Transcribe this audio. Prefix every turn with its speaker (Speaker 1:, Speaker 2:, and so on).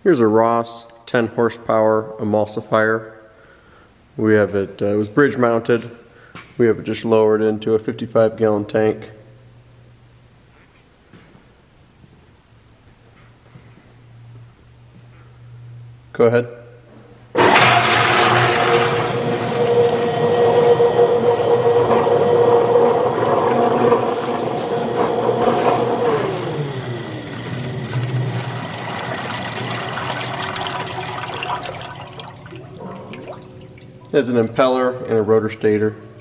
Speaker 1: Here's a Ross 10 horsepower emulsifier. We have it, it was bridge mounted. We have it just lowered into a 55-gallon tank. Go ahead. It has an impeller and a rotor stator.